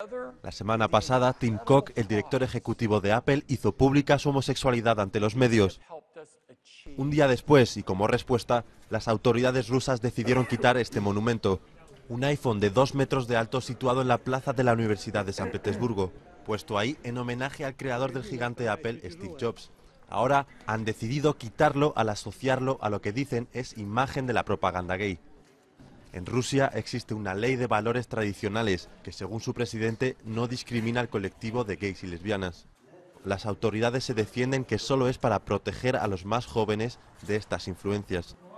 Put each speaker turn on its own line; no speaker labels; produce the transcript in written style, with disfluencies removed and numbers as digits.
La semana pasada, Tim Cook, el director ejecutivo de Apple, hizo pública su homosexualidad ante los medios. Un día después, y como respuesta, las autoridades rusas decidieron quitar este monumento, un iPhone de 2 metros de alto situado en la plaza de la Universidad de San Petersburgo, puesto ahí en homenaje al creador del gigante Apple, Steve Jobs. Ahora han decidido quitarlo al asociarlo a lo que dicen es imagen de la propaganda gay. En Rusia existe una ley de valores tradicionales que, según su presidente, no discrimina al colectivo de gays y lesbianas. Las autoridades se defienden que solo es para proteger a los más jóvenes de estas influencias.